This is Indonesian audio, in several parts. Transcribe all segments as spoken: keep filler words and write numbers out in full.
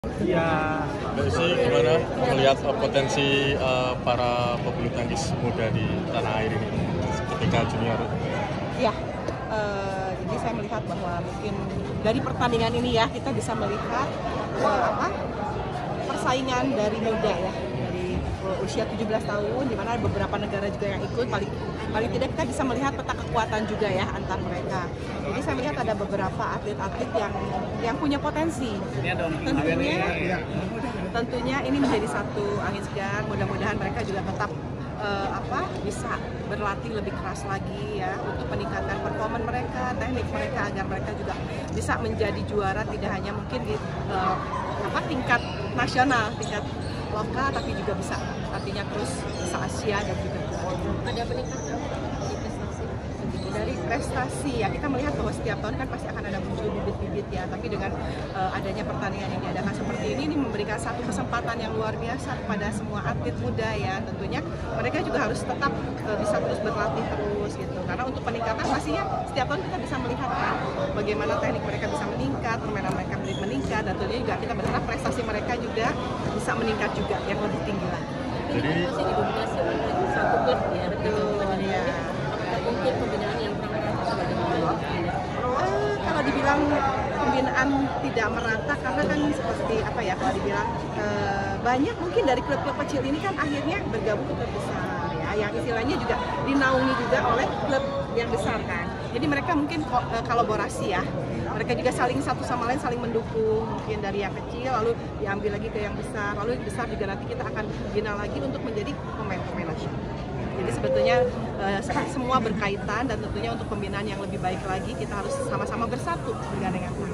Ya, Mbak Usi, gimana melihat uh, potensi uh, para pebulu tangkis muda di tanah air ini ketika junior? Ya, uh, jadi saya melihat bahwa mungkin dari pertandingan ini ya kita bisa melihat uh, apa persaingan dari muda ya, dari uh, usia tujuh belas tahun, di mana beberapa negara juga yang ikut. Paling paling tidak kita bisa melihat peta kekuatan juga ya antar mereka. Jadi saya melihat ada beberapa atlet-atlet yang yang punya potensi. Tentunya, tentunya ini menjadi satu angin segar. Mudah-mudahan mereka juga tetap uh, apa bisa berlatih lebih keras lagi ya untuk meningkatkan performa mereka, teknik mereka agar mereka juga bisa menjadi juara tidak hanya mungkin di uh, apa tingkat nasional, tingkat lokal, tapi juga bisa artinya terus bisa Asia dan juga ada peningkatan dari prestasi dari prestasi ya. Kita melihat bahwa setiap tahun kan pasti akan ada muncul bibit-bibit ya, tapi dengan uh, adanya pertandingan yang diadakan seperti ini ini memberikan satu kesempatan yang luar biasa kepada semua atlet muda ya. Tentunya mereka juga harus tetap uh, bisa terus berlatih terus gitu, karena untuk peningkatan pastinya setiap tahun kita bisa melihat kan bagaimana teknik mereka bisa meningkat, permainan mereka meningkat, dan tentunya juga kita berharap prestasi mereka juga bisa meningkat juga yang lebih tinggi lagi. Jadi masih didominasi oleh satu klub ya, Betul ya. Apakah mungkin pembinaan yang kurang merata sebagai pemain? Uh, kalau dibilang pembinaan tidak merata, karena kan seperti apa ya, kalau dibilang uh, banyak mungkin dari klub-klub kecil ini kan akhirnya bergabung ke klub besar ya, yang istilahnya juga dinaungi juga oleh klub yang besar kan. Jadi mereka mungkin ko- uh, kolaborasi ya. Mereka juga saling satu sama lain saling mendukung, mungkin dari yang kecil lalu diambil lagi ke yang besar, lalu yang besar juga nanti kita akan bina lagi untuk menjadi pemain-pemain nasional. Jadi sebetulnya uh, semua berkaitan, dan tentunya untuk pembinaan yang lebih baik lagi kita harus sama-sama bersatu bergandengan tangan.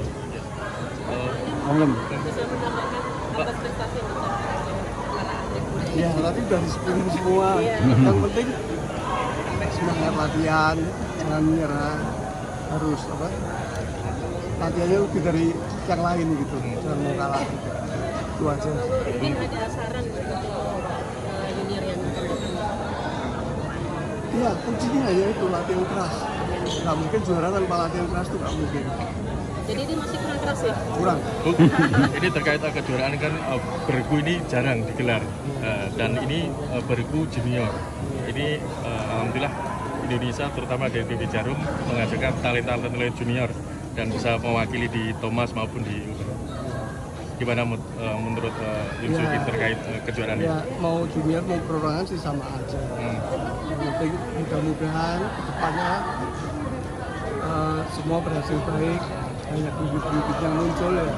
Om. Bisa menambahkan atas prestasi yang dicapai oleh para atlet muda. Ya, tadi udah disebut semua. Iya. Yang penting semangat latihan, jangan menyerah, harus apa? Latihannya lebih dari yang lain gitu, jangan mau kalah. Itu aja. Mungkin ada saran untuk uh, junior yang akan datang. Iya, kuncinya hanya itu latihan keras. Nggak mungkin juara tanpa latihan keras itu nggak mungkin. Jadi ini masih kurang keras ya? Kurang. Bu, ini terkait uh, kejuaraan kan uh, bergu ini jarang digelar, uh, dan ini uh, bergu junior. Ini uh, alhamdulillah Indonesia terutama dari P B Jarum mengadakan talenta-talenta junior dan bisa mewakili di Thomas maupun di gimana uh, menurut uh, Yunsu Ya. terkait uh, kejuaraan ini? Ya, mau junior mau perorangan sih sama aja. Hmm. Yang penting mudah-mudahan kedepannya uh, semua berhasil baik, banyak bibit-bibit yang muncul ya.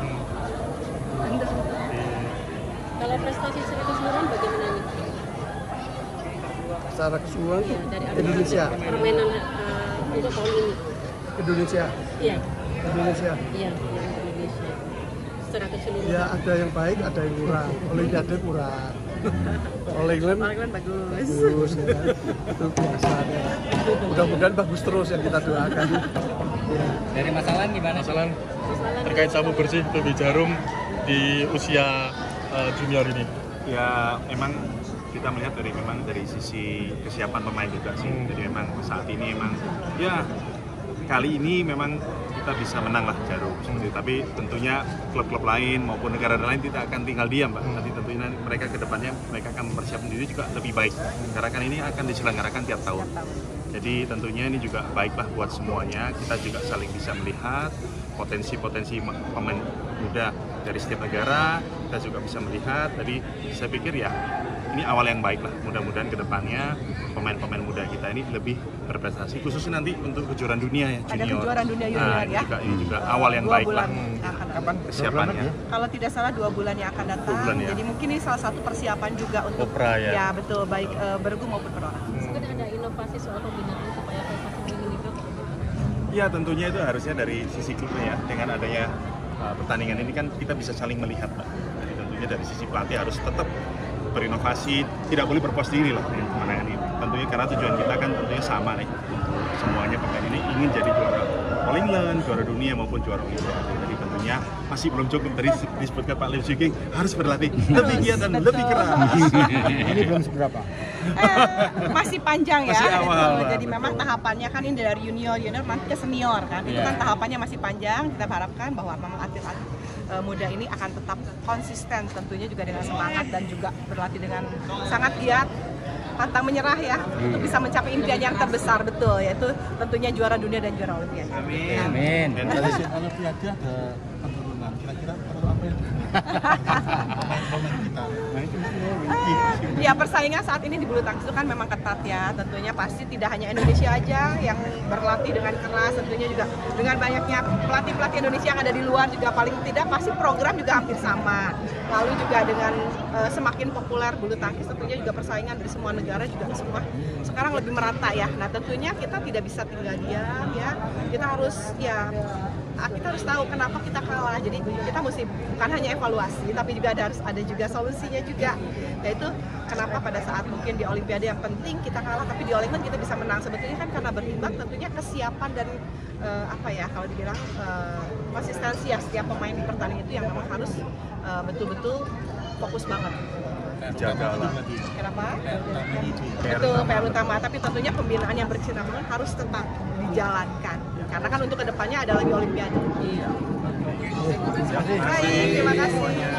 Kalau prestasi secara keseluruhan bagaimana nih? Secara keseluruhan Ya, dari atlet Indonesia, permainan uh, untuk tahun ini. Indonesia, Iya, Indonesia. iya, yang Indonesia. Secara keseluruhan. Ya ada yang baik, ada yang kurang. Olimpiade kurang. All England Orang bagus. bagus ya. Itu biasa ya. Mudah-mudahan bagus terus yang kita doakan. Ya. Dari masalah gimana? Masalah terkait sapu bersih P B Jarum di usia uh, junior ini. Ya memang kita melihat dari memang dari sisi kesiapan pemain juga sih. Hmm. Jadi memang saat ini memang ya kali ini memang kita bisa menang lah Jarum seperti itu. Tapi tentunya klub-klub lain maupun negara lain tidak akan tinggal diam, Pak. Nanti tentunya mereka ke depannya mereka akan mempersiapkan diri juga lebih baik. Karena kan ini akan diselenggarakan tiap tahun. Jadi tentunya ini juga baiklah buat semuanya. Kita juga saling bisa melihat potensi-potensi pemain muda dari setiap negara. Kita juga bisa melihat. Jadi saya pikir ya ini awal yang baik lah. Mudah-mudahan ke depannya pemain-pemain muda kita ini lebih berprestasi, khususnya nanti untuk kejuaraan dunia ya Ada junior. kejuaraan dunia junior Nah, ya. juga, ini juga awal yang Dua baik bulan lah. yang akan datang. Kesiapannya. Kalau tidak salah dua bulan yang akan datang. Dua bulan, ya. Jadi mungkin ini salah satu persiapan juga untuk Opera, ya. betul, baik uh, bergu maupun perorangan. Mungkin ada inovasi soal pembinaan supaya prestasi ini meningkat. Ya tentunya itu harusnya dari sisi klubnya ya. Dengan adanya uh, pertandingan ini kan kita bisa saling melihat, Pak. Jadi tentunya dari sisi pelatih harus tetap berinovasi, tidak boleh berpuas diri lah dengan kemenangan ini. Tentunya karena tujuan kita kan tentunya sama nih. Untuk semuanya pemain ini ingin jadi juara All England, juara dunia maupun juara Olimpiade. Jadi tentunya masih belum cukup. Tadi disebutkan Pak Lim Swee harus berlatih lebih giat dan betul. lebih keras. Ini belum seberapa. Eh, masih panjang ya. Masih awal, Betul. Pak, Jadi betul. memang tahapannya kan ini dari junior, junior nanti ke senior kan. Itu Iya. kan tahapannya masih panjang. Kita harapkan bahwa memang atlet-atlet uh, muda ini akan tetap konsisten, tentunya juga dengan semangat dan juga berlatih dengan sangat giat, pantang menyerah ya, untuk bisa mencapai impian yang terbesar, betul, yaitu tentunya juara dunia dan juara olimpiade. Amin. Amin. Dan Dari Olimpiade ada penurunan, kira-kira perlu apa yang pemain kita? Nah itu Ya, persaingan saat ini di bulu tangkis itu kan memang ketat ya. Tentunya pasti tidak hanya Indonesia aja yang berlatih dengan keras, tentunya juga dengan banyaknya pelatih-pelatih Indonesia yang ada di luar juga paling tidak pasti program juga hampir sama. Lalu juga dengan uh, semakin populer bulu tangkis, tentunya juga persaingan dari semua negara juga semua sekarang lebih merata ya. Nah, tentunya kita tidak bisa tinggal diam ya. Kita harus ya kita harus tahu kenapa kita kalah. Jadi kita mesti bukan hanya evaluasi, tapi juga ada, harus ada juga solusinya juga. Yaitu kenapa pada saat mungkin di Olimpiade yang penting kita kalah, tapi di Olimpiade kita bisa menang. Sebetulnya kan karena berimbang, tentunya kesiapan dan uh, apa ya kalau dibilang uh, konsistensi ya setiap pemain di pertandingan itu yang memang harus uh, betul-betul fokus banget. jagalah. Kenapa? Betul, P R utama. Tapi tentunya pembinaan yang berkesinambungan harus tetap dijalankan. Karena kan untuk kedepannya ada lagi Olimpiade. Baik, terima kasih.